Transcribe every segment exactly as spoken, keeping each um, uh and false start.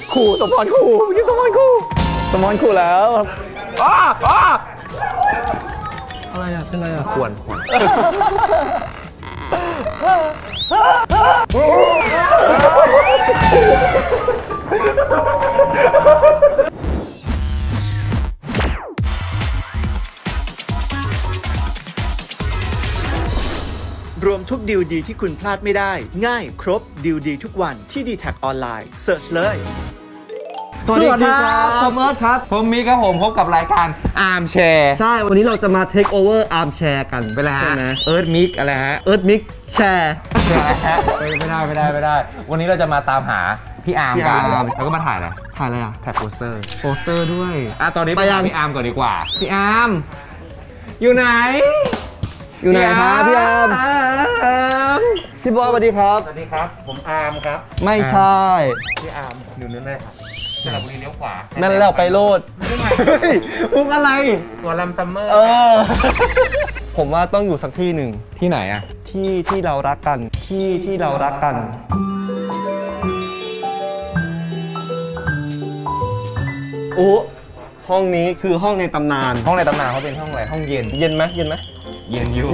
ขู่สมอนขู่เมื่อกี้สมอนขู่สมอนขู่แล้วอ้าอ้าอะไรอ่ะเป็นอะไรอ่ะขวนขวนรวมทุกดีลดีที่คุณพลาดไม่ได้ง่ายครบดีลดีทุกวันที่ ดี แท็ก ออนไลน์เสิร์ชเลยสวัสดีครับผมเอิร์ธครับผมมิกครับผมพบกับรายการ Arm Share ใช่วันนี้เราจะมา Take Over Arm Share กันไปแล้วฮะเอิร์ธมิกอะไรฮะเอิร์ธมิกแชร์ไม่ได้ไม่ได้ไม่ได้วันนี้เราจะมาตามหาพี่อาร์มกันแล้วก็มาถ่ายอะไรถ่ายอะไรอ่ะถ่ายโปสเตอร์โปสเตอร์ด้วยอ่ะตอนนี้ไปยังพี่อาร์มก่อนดีกว่าพี่อาร์มอยู่ไหนอยู่ไหนครับพี่อาร์มพี่บอยสวัสดีครับสวัสดีครับผมอาร์มครับไม่ใช่พี่อาร์มอยู่นู้นได้ครับสระบุรีเลี้ยวขวานั่นแล้วไปโลดมุกอะไรตัวลำซัมเมอร์เออผมว่าต้องอยู่สักที่หนึ่งที่ไหนอะที่ที่เรารักกันที่ที่เรารักกันโอ้ห้องนี้คือห้องในตำนานห้องในตำนานเขาเป็นห้องอะไรห้องเย็นเย็นไหมเย็นไหมเย็นอยู่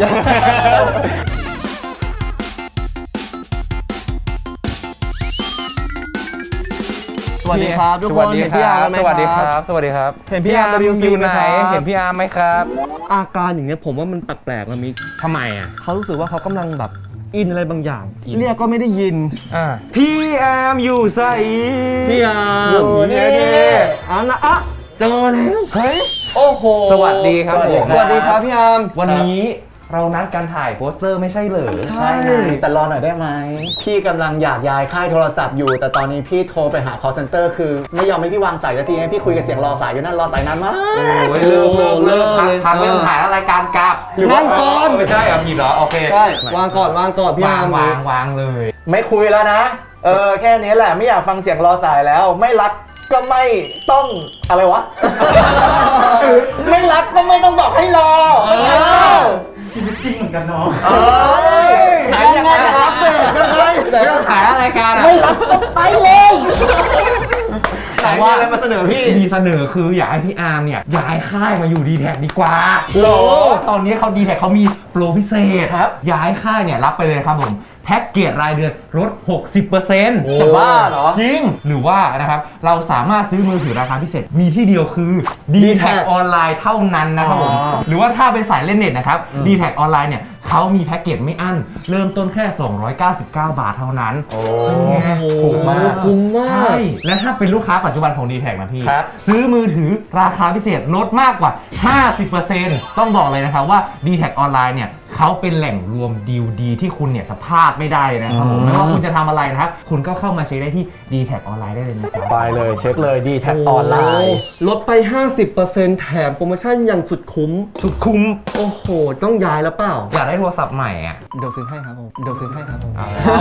สวัสดีครับทุกคนเห็นพี่อาร์มไหมสวัสดีครับสวัสดีครับเห็นพี่อาร์มอยู่ไหนเห็นพี่อาร์มไหมครับอาการอย่างเงี้ยผมว่ามันแปลกๆนะมิกทำไมอ่ะเขารู้สึกว่าเขากำลังแบบอินอะไรบางอย่างเรียกก็ไม่ได้ยินอ่าพี่อาร์มอยู่ใส่พี่อาร์มอยู่นี่อ่ะนะอ่ะเจอแล้วเฮ้ยโอ้โหสวัสดีครับผมสวัสดีครับพี่อาร์มวันนี้เรานัดการถ่ายโปสเตอร์ไม่ใช่เหรอใช่แต่รอหน่อยได้ไหมพี่กำลังอยากย้ายค่ายโทรศัพท์อยู่แต่ตอนนี้พี่โทรไปหา call center คือไม่ยอมให้พี่วางสายสักทีให้พี่คุยกับเสียงรอสายอยู่นั่นรอสายนานมากโอ้ยเลิกเลิกเลิกพักเรื่องถ่ายรายการกลับนั่งก่อนไม่ใช่อ่ะผิดเหรอโอเคใช่วางก่อนวางก่อนพี่อาร์มวางวางเลยไม่คุยแล้วนะเออแค่นี้แหละไม่อยากฟังเสียงรอสายแล้วไม่รักก็ไม่ต้องอะไรวะไม่รักก็ไม่ต้องบอกให้รอชีวิตจริงเหมือนกันเนาะไหนยังไงครับไม่ต้องขายอะไรกันไม่รับก็ไปเลยแต่ว่าอะไรมาเสนอพี่มีเสนอคืออยากให้พี่อาร์มเนี่ยย้ายค่ายมาอยู่ ดี แท็ก ดีกว่าโหตอนนี้เขา ดี แท็ก เขามีโปรพิเศษครับย้ายค่ายเนี่ยรับไปเลยครับผมแพ็กเกจรายเดือนลด หกสิบเปอร์เซ็นต์ จะบ้าเหรอจริงหรือว่านะครับเราสามารถซื้อมือถือราคาพิเศษมีที่เดียวคือ ดี แท็ก ออนไลน์เท่านั้นนะครับผมหรือว่าถ้าเป็นสายเล่นเน็ตนะครับ ดี แท็ก ออนไลน์เนี่ยเขามีแพ็กเกจไม่อั้นเริ่มต้นแค่สองร้อยเก้าสิบเก้าบาทเท่านั้นโอ้ถูกมากคุ้มมากใช่และถ้าเป็นลูกค้าปัจจุบันของ ดี แท็ก นะพี่ซื้อมือถือราคาพิเศษลดมากกว่า ห้าสิบเปอร์เซ็นต์ ต้องบอกเลยนะครับว่า ดี แท็ก ออนไลน์เนี่ยเขาเป็นแหล่งรวมดีลดีที่คุณเนี่ยจะพลาดไม่ได้นะครับผมไม่ว่าคุณจะทำอะไรนะครับคุณก็เข้ามาเช็คได้ที่ ดี แท็ก ออนไลน์ได้เลยนะจ๊ะไปเลยเช็คเลย ดี แท็ก ออนไลน์ลดไป ห้าสิบเปอร์เซ็นต์ แถมโปรโมชั่นอย่างสุดคุ้มสุดคุ้มโอ้โหต้องย้ายแล้วเปล่าอยากได้โทรศัพท์ใหม่อ่ะเดี๋ยวซื้อให้ครับผมเดี๋ยวซื้อให้ครับผม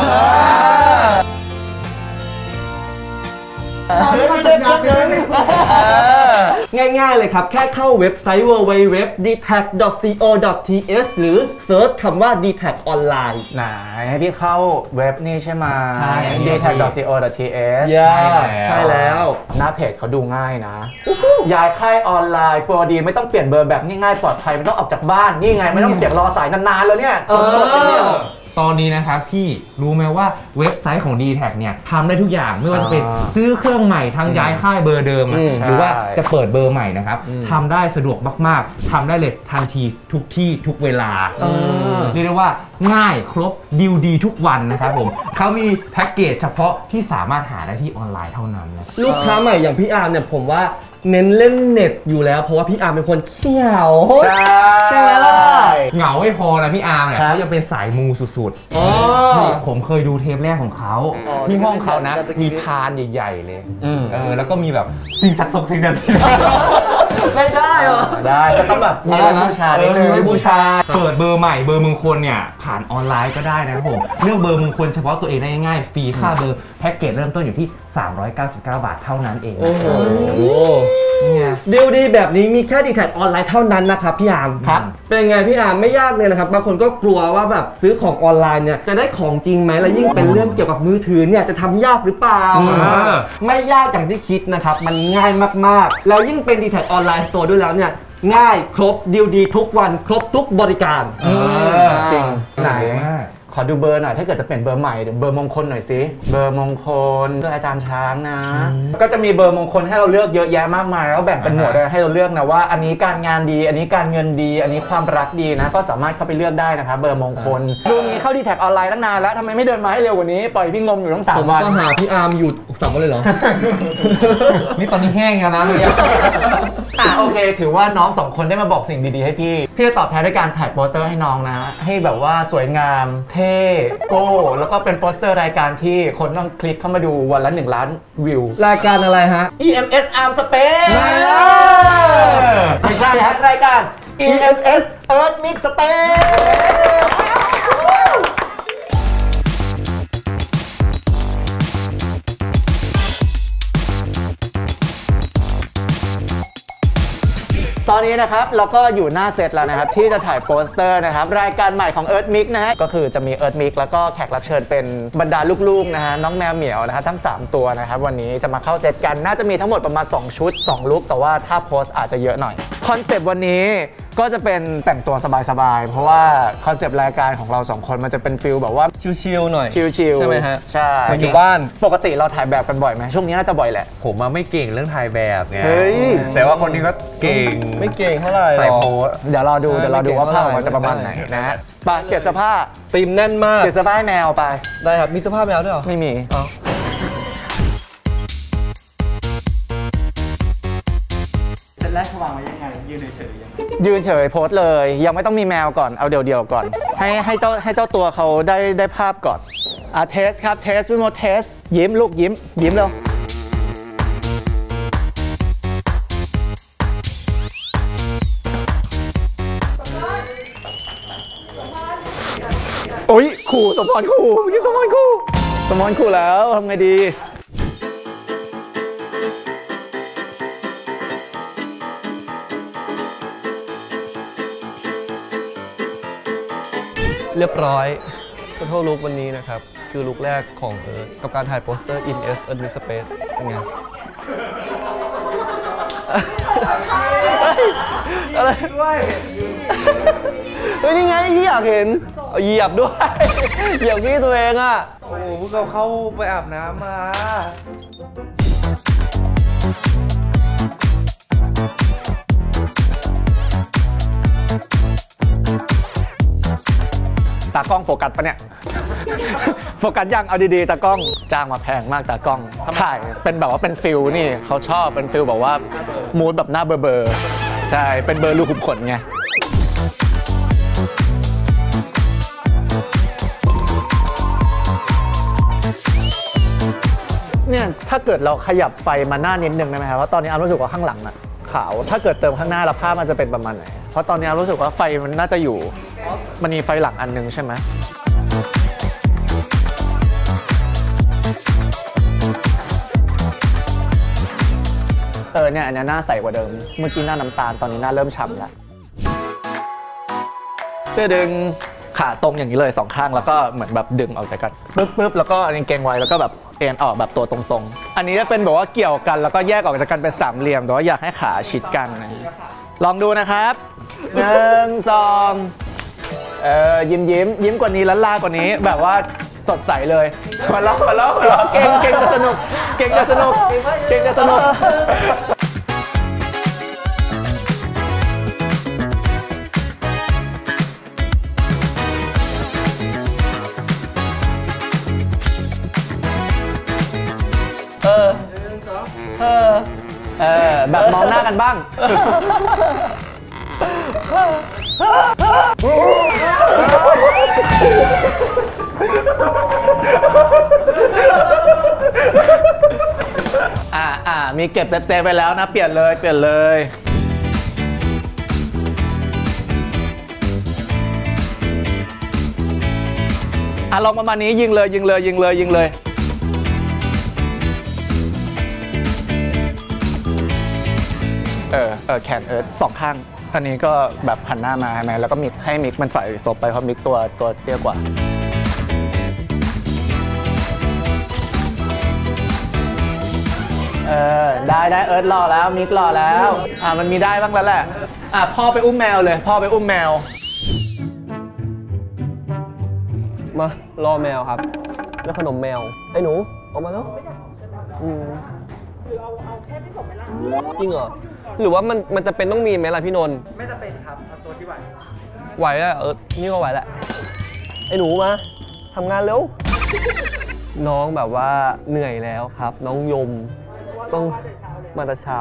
ง่ายๆเลยครับแค่เข้าเว็บไซต์ ดับเบิลยู ดับเบิลยู ดับเบิลยู ดอท ดี แท็ก ดอท ซี โอ ดอท ที เอส หรือเซิร์ชคำว่า ดี แท็ก ออนไลน์ไหนให้พี่เข้าเว็บนี่ใช่ไหม ดี แท็ก ดอท ซี โอ ดอท ที เอส ใช่แล้วหน้าเพจเขาดูง่ายนะย้ายค่ายออนไลน์โปรดีไม่ต้องเปลี่ยนเบอร์แบบง่ายๆปลอดภัยไม่ต้องออกจากบ้านนี่ไงไม่ต้องเสียงรอสายนานๆแล้วเนี่ยตอนนี้นะครับพี่รู้ไหมว่าเว็บไซต์ของ ดี แท็ก เนี่ยทำได้ทุกอย่างไม่ว่าจะเป็นซื้อเครื่องใหม่ทั้งย้ายค่ายเบอร์เดิมหรือว่าจะเปิดเบอร์ใหม่นะครับทำได้สะดวกมากๆทำได้เลยทันทีทุกที่ทุกเวลาเรียกได้ว่าง่ายครบดีลดีทุกวันนะครับผมเขามีแพ็กเกจเฉพาะที่สามารถหาได้ที่ออนไลน์เท่านั้นนะลูกค้าใหม่อย่างพี่อาร์มเนี่ยผมว่าเน้นเล่นเน็ตอยู่แล้วเพราะว่าพี่อาร์มเป็นคนขี้เหงาใช่ใช่ไหมล่ะเหงาไม่พอนะพี่อาร์มเนี่ยเขายังเป็นสายมูสุดๆผมเคยดูเทปแรกของเขาที่ห้องเขานะมีพานใหญ่ๆเลยเออแล้วก็มีแบบสิ่งศักดิ์สิทธิ์สิ่งศักดิ์สิทธิ์ไม่ได้เหรอได้ก็ต้องแบบมีไว้บูชาได้เลยบูชาเปิดเบอร์ใหม่เบอร์มงคลเนี่ยผ่านออนไลน์ก็ได้นะครับผมเลือกเบอร์มงคลเฉพาะตัวเองได้ง่ายฟรีค่าเบอร์แพ็กเกจเริ่มต้นอยู่ที่สามร้อยเก้าสิบเก้าบาทเท่านั้นเองโอ้โหดีลดีแบบนี้มีแค่ดีแท็กออนไลน์เท่านั้นนะครับพี่อาร์มครับเป็นไงพี่อาร์มไม่ยากเลยนะครับบางคนก็กลัวว่าแบบซื้อของออนไลน์เนี่ยจะได้ของจริงไหมแล้วยิ่งเป็นเรื่องเกี่ยวกับมือถือเนี่ยจะทำยากหรือเปล่าไม่ยากอย่างที่คิดนะครับมันง่ายมากๆแล้วยิ่งเป็นดีแท็กออนไลน์ตัวด้วยแล้วเนี่ยง่ายครบดีลดีทุกวันครบทุกบริการจริงไหนขอดูเบอร์หน่อยถ้าเกิดจะเปลี่ยนเบอร์ใหม่เดี๋ยวเบอร์มงคลหน่อยสิเบอร์มงคลด้วยอาจารย์ช้างนะก็จะมีเบอร์มงคลให้เราเลือกเยอะแยะมากมายแล้วแบ่งเป็นหมวดให้เราเลือกนะว่าอันนี้การงานดีอันนี้การเงินดีอันนี้ความรักดีนะก็สามารถเข้าไปเลือกได้นะครับเบอร์มงคลดูงี้เข้าดีแท็กออนไลน์ตั้งนานแล้วทำไมไม่เดินมาให้เร็วกว่านี้ปล่อยพี่งมอยู่ทั้งสามวันก็หาพี่อาร์มอยู่สามวันเลยเหรอนี่ตอนนี้แห้งแล้วนะเนี่ยอ่ะโอเคถือว่าน้องสองคนได้มาบอกสิ่งดีๆให้พี่พี่จะตอบแทนด้วยการถ่ายโปสเตอร์ให้น้องนะให้แบบว่าสวยงามเท่โก้แล้วก็เป็นโปสเตอร์รายการที่คนต้องคลิกเข้ามาดูวันละหนึ่งล้านวิวรายการอะไรฮะอี เอ็ม เอส Arm Space ไม่ใช่ฮะรายการ อี เอ็ม เอส Earth Mix Spaceตอนนี้นะครับเราก็อยู่หน้าเซตแล้วนะครับที่จะถ่ายโปสเตอร์นะครับรายการใหม่ของ Earth Mix นะฮะก็คือจะมี Earth Mix แล้วก็แขกรับเชิญเป็นบรรดาลูกๆนะฮะน้องแมวเหมียวนะฮะทั้งสามตัวนะครับวันนี้จะมาเข้าเซตกันน่าจะมีทั้งหมดประมาณสองชุดสองลุคแต่ว่าถ้าโพสอาจจะเยอะหน่อยคอนเซปต์วันนี้ก็จะเป็นแต่งตัวสบายๆเพราะว่าคอนเซปต์รายการของเราสองคนมันจะเป็นฟิลแบบว่าชิลๆหน่อยชิลๆใช่ไหมฮะใช่อยู่บ้านปกติเราถ่ายแบบกันบ่อยไหมช่วงนี้น่าจะบ่อยแหละผมมาไม่เก่งเรื่องถ่ายแบบไงแต่ว่าคนนี้ก็เก่งไม่เก่งเท่าไหร่ใส่โพสเดี๋ยวรอดูเดี๋ยวรอดูว่าภาพมันจะประมาณไหนนะไปเก็บเสื้อผ้าตีมแน่นมากเก็บเสื้อผ้าให้แมวไปได้ครับมีเสื้อผ้าแมวด้วยเหรอไม่มีแรกวางไว้ยังไงยืนเฉยยืนเฉยโพสเลยยังไม่ต้องมีแมวก่อนเอาเดี่ยวๆก่อนให้ให้เจ้าให้เจ้าตัวเขาได้ได้ภาพก่อนอ่ะเทสครับเทสวิโมเทสยิ้มลูกยิ้มยิ้มเร็วโอ้ยขู่สมพรขู่เมื่อกี้สมพรขู่สมพรขู่แล้วทำไงดีเรียบร้อยขอโทษลุควันนี้นะครับคือลุคแรกของเอิร์ธกับการถ่ายโปสเตอร์ In S Earth Mix Space เป็นไงอะไรด้วยเฮ้ยนี่ไงพี่อยากเห็นเหยียบด้วยเหยียบพี่ตัวเองอ่ะโอ้พวกเราเข้าไปอาบน้ำมาตากล้องโฟกัสปะเนี่ยโฟกัสยังเอาดีๆตากล้องจ้างมาแพงมากตากล้องถ่ายเป็นแบบว่าเป็นฟิลนี่เขาชอบเป็นฟิลแบบว่ามูดแบบหน้าเบอร์เบอร์ใช่เป็นเบอร์ลูกขุมขนไงเนี่ยถ้าเกิดเราขยับไฟมาหน้านิดนึงได้ไหมครับว่าตอนนี้อารู้สึกว่าข้างหลังน่ะขาวถ้าเกิดเติมข้างหน้าแล้วภาพมันจะเป็นประมาณไหนเพราะตอนนี้รู้สึกว่าไฟมันน่าจะอยู่มันมีไฟหลังอันนึงใช่ไหมเออเนี่ยอันนี้หน้าใสกว่าเดิมเมื่อกี้หน้าน้ำตาลตอนนี้หน้าเริ่มช้ำแล้วเพื่อดึงขาตรงอย่างนี้เลยสองข้างแล้วก็เหมือนแบบดึงออกจากกันปึ๊บปึ๊บแล้วก็อันนี้เกรงไว้แล้วก็แบบเอ็นออกแบบตัวตรงๆอันนี้จะเป็นแบบว่าเกี่ยวกันแล้วก็แยกออกจากกันเป็นสามเหลี่ยมแต่ว่าอยากให้ขาชิดกันนะลองดูนะครับหนึ่งสองเออยิ้มยิ้มยิ้มกว่านี้ล้านลากว่านี้แบบว่าสดใสเลยมาล้อมาล้อมาล้อเก่งเก่งจะสนุกเก่งจะสนุกเก่งจะสนุกเออเออเออแบบมองหน้ากันบ้างอ่าอ่ามีเก็บเซฟเซฟไปแล้วนะเปลี่ยนเลยเปลี่ยนเลยอ่ะลองประมาณนี้ยิงเลยยิงเลยยิงเลยยิงเลยเออเออแขนเอิร์ธสองข้างอันนี้ก็แบบหันหน้ามาใช่ไหมแล้วก็มิกให้มิกมันฝ่ายซบไปเพราะมิกตัวตัวเตี้ยกว่าเออได้ได้เอิร์ธรอแล้วมิกรอแล้วอ่ะมันมีได้บ้างแล้วแหละอ่ะพ่อไปอุ้มแมวเลยพ่อไปอุ้มแมวมารอแมวครับแล้วขนมแมวไอ้หนูออกมาแล้วอืมหรือเอาเอาแค่ที่ส่งไปล่ะจริงเหรอหรือว่ามันมันจะเป็นต้องมีไหมล่ะพี่นนท์ไม่จะเป็นครับเอาตัวที่ไหวไหวแล้วเออนี่ก็ไหวแล้วไอ้หนูมาทำงานเร็วน้องแบบว่าเหนื่อยแล้วครับน้องยมต้องมาแต่เช้า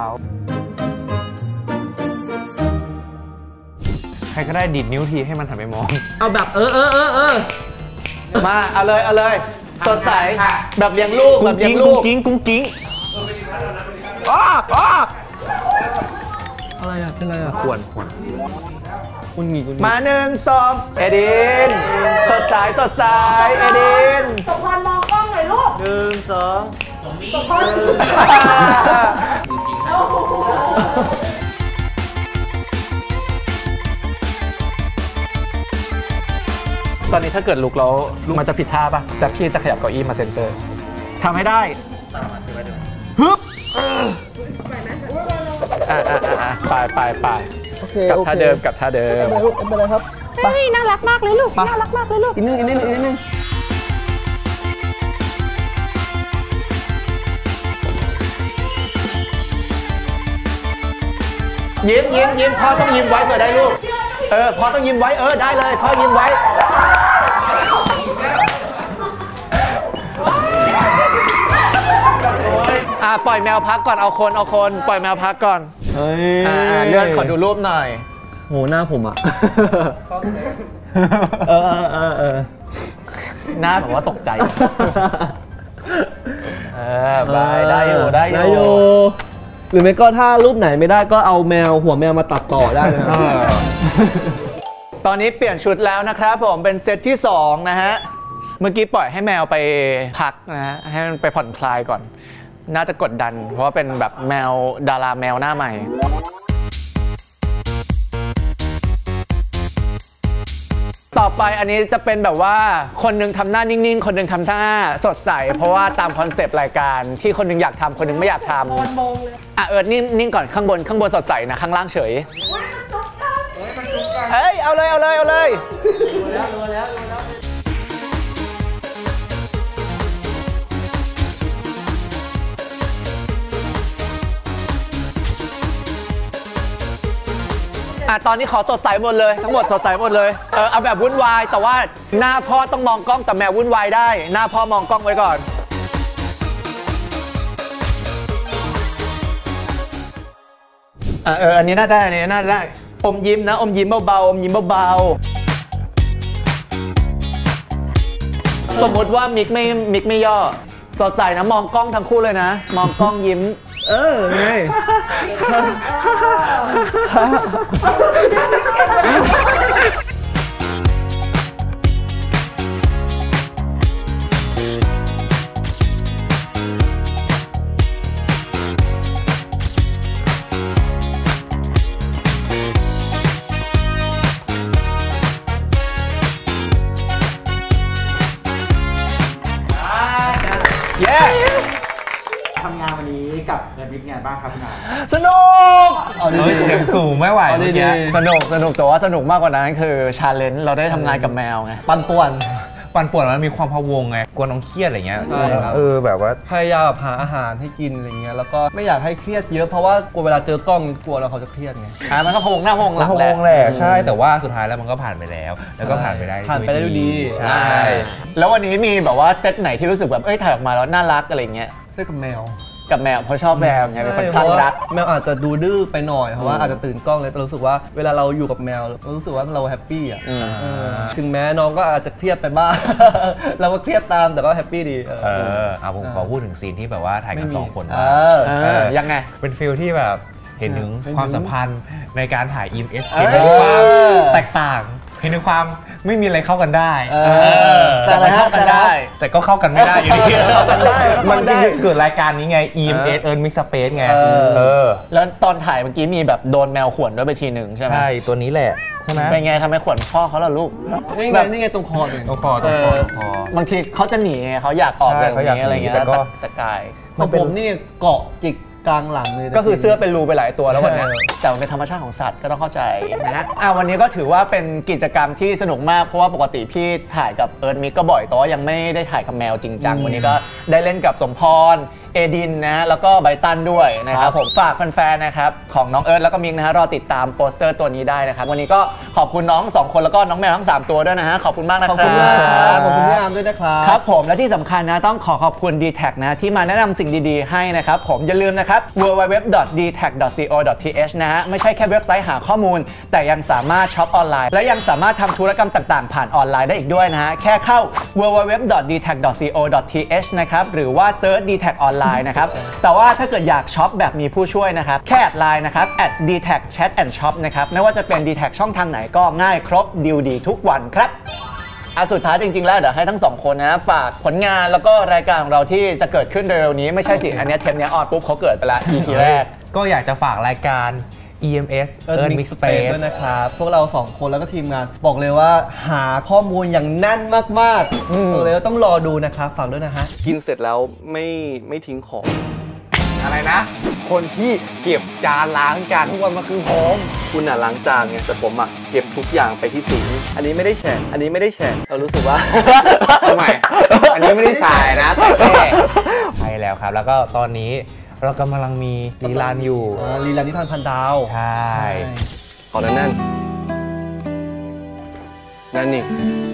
ใครก็ได้ดีดนิ้วทีให้มันหันไปมองเอาแบบเออเออเออเออมาเอาเลยเอาเลยสดใสแบบเลี้ยงลูกแบบเลี้ยงลูกกิ้งกุ้งกิ้งอ้าอ้าอะไรอ่ะเป็นอะไรอ่ะขวนขวนคุณหงีคุณมาหนึ่งสองเอดินสดใสสดใสเอดินสมพรมองกล้องหน่อยลูกหนึ่งสองสมพรตอนนี้ถ้าเกิดลุกแล้วมันจะผิดท่าป่ะจะพี่จะขยับเก้าอี้มาเซนเตอร์ทำให้ได้ฮึบอ่าอ่าอ่าไปไปไปกับท่าเดิมกับท่าเดิมเป็นไรครับเฮ้ยน่ารักมากเลยลูกน่ารักมากเลยลูกอีกนิดอีกนิดอีกนิดนึงยิ้มยิ้มยิ้มพ่อต้องยิ้มไว้เผื่อได้ลูกเออพ่อต้องยิ้มไว้เออได้เลยพ่อยิ้มไว้อ่าปล่อยแมวพักก่อนเอาคนเอาคนปล่อยแมวพักก่อนเฮ้ยอ่าเลื่อนขอดูรูปหน่อยโหหน้าผมอ่ะเออเออเออหน้าแบบว่าตกใจเออบายได้อยู่ได้อยู่หรือไม่ก็ถ้ารูปไหนไม่ได้ก็เอาแมวหัวแมวมาตัดต่อได้นะครับตอนนี้เปลี่ยนชุดแล้วนะครับผมเป็นเซตที่สองนะฮะเมื่อกี้ปล่อยให้แมวไปพักนะฮะให้มันไปผ่อนคลายก่อนน่าจะกดดันเพราะว่าเป็นแบบแมวดาราแมวหน้าใหม่ต่อไปอันนี้จะเป็นแบบว่าคนนึงทำหน้านิ่งๆคนนึงทำหน้าสดใสเพราะว่าตามคอนเซปต์รายการที่คนนึงอยากทำคนนึงไม่อยากทำอ่ะเอิร์ธนิ่งๆก่อนข้างบนข้างบนสดใสนะข้างล่างเฉยเฮ้ยเอาเลยเอาเลยเอาเลยอ่ะตอนนี้ขอสดใสหมดเลยทั้งหมดสดใสหมดเลยเออเอาแบบวุ่นวายแต่ว่าหน้าพ่อต้องมองกล้องแต่แมววุ่นวายได้หน้าพ่อมองกล้องไว้ก่อนอ่ะเอออันนี้น่าได้อันนี้น่าได้อมยิ้มนะอมยิ้มเบาๆอมยิ้มเบาๆสมมติว่ามิกไม่มิกไม่ย่อสดใสนะมองกล้องทั้งคู่เลยนะมองกล้องยิ้มเออไงทำงานวันนี้กับเงินวิทย์ไงบ้างครับงานสนุกเฮ้ยเสียงสูงไม่ไหวเมื่อกี้สนุกสนุกแต่ว่าสนุกมากกว่านั้นคือชาเลนจ์เราได้ทำงานกับแมวไงปั่นป่วนปั่นป่วนมันมีความพะวงไงกลัวน้องเครียดอะไรเงี้ยใช่ครับเออแบบว่าพยายามหาอาหารให้กินอะไรเงี้ยแล้วก็ไม่อยากให้เครียดเยอะเพราะว่ากลัวเวลาเจอกล้องกลัวเราเขาจะเครียดไงอ่ามันก็พะวงหน้าพะวงหลังแหละใช่แต่ว่าสุดท้ายแล้วมันก็ผ่านไปแล้วแล้วก็ผ่านไปได้ผ่านไปได้ด้วยดีใช่แล้ววันนี้มีแบบว่าเซตไหนที่รู้สึกแบบเอ้ยถ่ายออกมาแล้วน่ารักอะไรเงี้ยได้กับแมวกับแมวเพราะชอบแมวไงเป็นคนคลั่งรักแมวอาจจะดูดื้อไปหน่อยเพราะว่าอาจจะตื่นกล้องเลยแต่รู้สึกว่าเวลาเราอยู่กับแมวเรารู้สึกว่าเราแฮปปี้อ่ะถึงแม้น้องก็อาจจะเครียดไปบ้างเราก็เครียดตามแต่ก็แฮปปี้ดีเออเอาผมขอพูดถึงซีนที่แบบว่าถ่ายกันสองคนว่ายังไงเป็นฟีลที่แบบเห็นถึงความสัมพันธ์ในการถ่าย อี เอ็ม เอส เห็นถึงความแตกต่างเห็นถึงความไม่มีอะไรเข้ากันได้แต่อะไรเข้ากันได้แต่ก็เข้ากันไม่ได้อยู่ดีเข้ากันได้มันเกิดรายการนี้ไง อี เอ็ม เอส Earn Mix Space ไงเออแล้วตอนถ่ายเมื่อกี้มีแบบโดนแมวข่วนด้วยไปทีหนึ่งใช่ไหมใช่ตัวนี้แหละใช่ไหมเป็นไงทำไมข่วนพ่อเขาล่ะลูกนี่ไงนี่ไงตรงคอเลยตรงคอตรงคอตรงคอบางทีเขาจะหนีไงเขาอยากออกจากตรงนี้อะไรเงี้ยแต่ก็ตะกายของผมนี่เกาะจิกกลางหลังเลยก็คือเสื้อเป็นรูไปหลายตัวแล้ววันนี้แต่มันเป็นธรรมชาติของสัตว์ก็ต้องเข้าใจนะฮะอ่ะวันนี้ก็ถือว่าเป็นกิจกรรมที่สนุกมากเพราะว่าปกติพี่ถ่ายกับเอิร์ธมิกก็บ่อยแต่ว่ายังไม่ได้ถ่ายกับแมวจริงจังวันนี้ก็ได้เล่นกับสมพรเอดินนะแล้วก็ไบตันด้วยนะครับผมฝากแฟนๆนะครับของน้องเอิร์ธแล้วก็มิกนะฮะรอติดตามโปสเตอร์ตัวนี้ได้นะครับวันนี้ก็ขอบคุณน้องสองคนแล้วก็น้องแมวทั้งสามตัวด้วยนะฮะขอบคุณมากนะครับขอบคุณมากครับขอบคุณพี่อาร์มด้วยนะครับครับผมและที่สำคัญนะต้องขอขอบคุณ ดี แท็ก นะที่มาแนะนำสิ่งดีๆให้นะครับผมอย่าลืมนะครับ ดับเบิลยู ดับเบิลยู ดับเบิลยู ดอท ดี แท็ก ดอท ซี โอ ดอท ที เอช นะฮะไม่ใช่แค่เว็บไซต์หาข้อมูลแต่ยังสามารถช็อปออนไลน์และยังสามารถทำธุรกรรมต่างๆผ่านออนไลน์ได้อีกด้วยนะฮะแค่เข้า ดับเบิลยู ดับเบิลยู ดับเบิลยู ดอท ดี แท็ก ดอท ซี โอ ดอท ที เอช นะครับหรือว่าเซิร์ช ดี แท็ก ออนไลน์นะครับแต่ว่าถ้าเกิดอยากช็อปแบบมีผู้ช่วยนะครับแค่แอดไลน์นะครับ แอท ดี แท็ก แชท แอนด์ ช็อป นะครับไม่ว่าจะเป็น ดี แท็ก ช่องทางไหนก็ง่ายครบดีลดีทุกวันครับอ่ะสุดท้ายจริงๆแล้วเดี๋ยวให้ทั้งสองคนนะฝากผลงานแล้วก็รายการของเราที่จะเกิดขึ้นเร็วๆนี้ไม่ใช่สิอันนี้เทปนี้ออนปุ๊บเขาเกิดไปละ อี พี แรกก็อยากจะฝากรายการ อี เอ็ม เอส Earn Mix Space ด้วยนะครับพวกเราสองคนแล้วก็ทีมงานบอกเลยว่าหาข้อมูลอย่างแน่นมากๆบอกเลยว่าต้องรอดูนะครับฝากด้วยนะฮะกินเสร็จแล้วไม่ไม่ทิ้งของอะไรนะ คนที่เก็บจานล้างจานทุกวันมาคือผมคุณอ่ะล้างจานไงแต่ผมอ่ะเก็บทุกอย่างไปที่สิงอันนี้ไม่ได้แฉอันนี้ไม่ได้แฉเรารู้สึกว่าทำไมอันนี้ไม่ได้สายนะแต่แค่ใช่แล้วครับแล้วก็ตอนนี้เรากำลังมีลีลานอยู่ลีลานิทานพันดาวใช่ขอแน่นแน่นนั่นนี่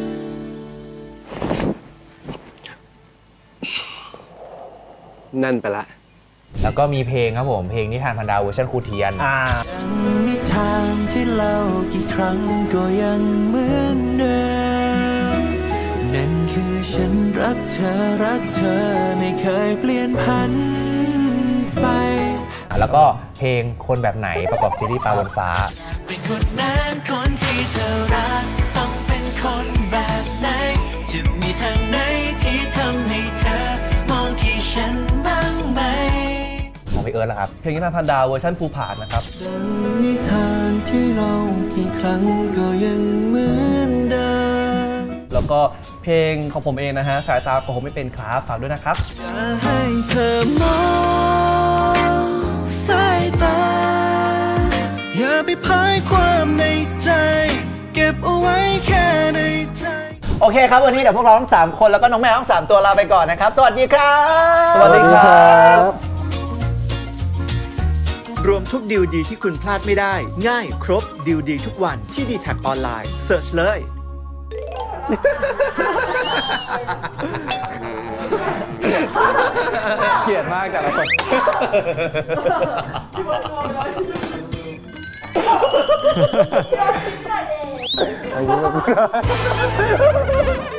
แน่นไปละแล้วก็มีเพลงครับผมเพลงนิทานพันดาวเวอร์ชันครูเทียนอ่านิทานที่เล่ากี่ครั้งก็ยังเหมือนเดิมนั่นคือฉันรักเธอรักเธอไม่เคยเปลี่ยนผันไปแล้วก็เพลงคนแบบไหนประกอบซีรีส์ปลาบนฟ้าเป็นคนนั้นคนที่เธอรักต้องเป็นคนแบบไหนจะมีทางไหนที่ทำให้เธอมองที่ฉันบ้างไหมของพี่เอิร์ธล่ะครับเพลงนิทานพันดาวเวอร์ชันภูผานะครับดังนิทานที่เรากี่ครั้งก็ยังเหมือนเดิมแล้วก็เพลงของผมเองนะฮะสายตาของผมไม่เป็นครับฝากด้วยนะครับอย่าให้เธอมองสายตาอย่าไปพายความในใจเก็บเอาไว้แค่ในใจโอเคครับวันนี้เดี๋ยวพวกเราทั้งสามคนแล้วก็น้องแมวทั้งสามตัวลาไปก่อนนะครับสวัสดีครับสวัสดีครับรวมทุกดีลดีที่คุณพลาดไม่ได้ง่ายครบดีลดีทุกวันที่ ดี แท็ก ออนไลน์เสิร์ชเลยเกลียดมากแต่ละคน